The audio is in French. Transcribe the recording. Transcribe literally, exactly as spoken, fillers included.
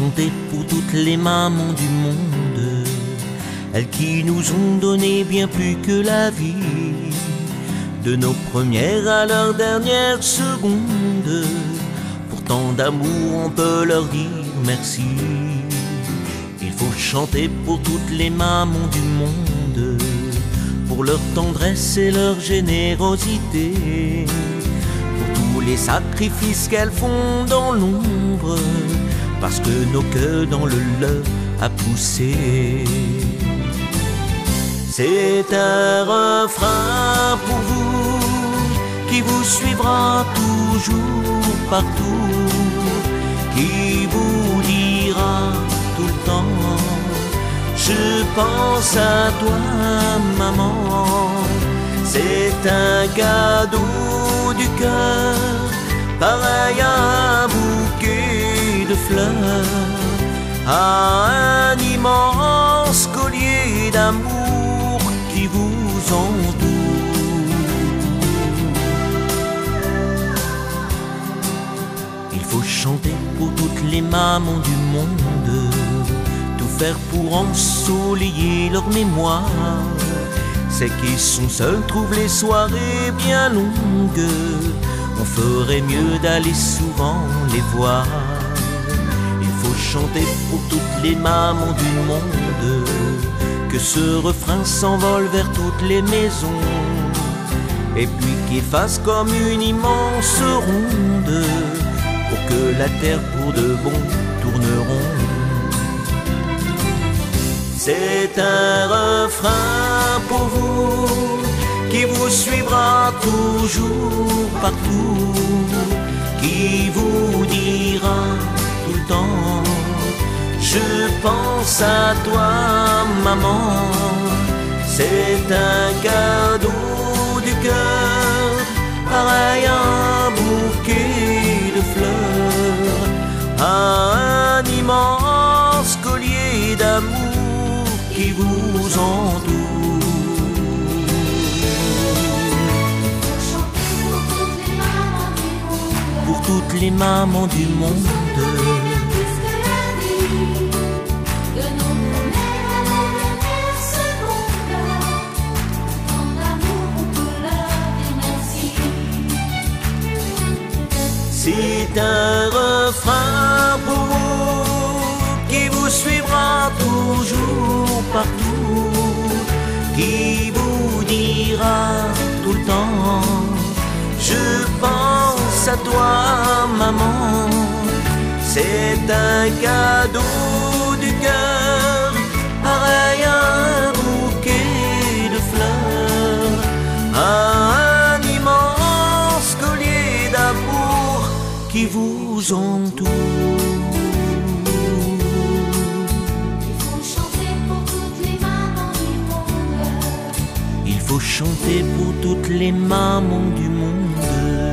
chanter pour toutes les mamans du monde, elles qui nous ont donné bien plus que la vie. De nos premières à leurs dernières secondes, pour tant d'amour on peut leur dire merci. Il faut chanter pour toutes les mamans du monde, pour leur tendresse et leur générosité, pour tous les sacrifices qu'elles font dans l'ombre, parce que nos cœurs dans le leur a poussé. C'est un refrain pour vous, qui vous suivra toujours partout, qui vous dira tout le temps: je pense à toi maman. C'est un cadeau du cœur, pareil à un bouquet de fleurs, à un immense collier d'amour qui vous entoure. Il faut chanter pour toutes les mamans du monde, tout faire pour ensoleiller leur mémoire. Celles qui sont seules trouvent les soirées bien longues, on ferait mieux d'aller souvent les voir. Il faut chanter pour toutes les mamans du monde, que ce refrain s'envole vers toutes les maisons, et puis qu'il fasse comme une immense ronde, pour que la terre pour de bon tourne rond. C'est un refrain pour vous, qui vous suivra toujours partout, qui vous dira tout le temps: je pense à toi maman. C'est un cadeau du cœur, pareil à un bouquet de fleurs, à un immense collier d'amour qui vous entoure. Pour toutes les mamans du monde, c'est un refrain pour vous, qui vous suivra toujours partout, qui vous dira tout le temps: je pense à toi maman. C'est un cadeau du cœur, pareil à un bouquet de fleurs, à un immense collier d'amour qui vous entoure. Il faut chanter pour toutes les mamans du monde. Il faut chanter pour toutes les mamans du monde.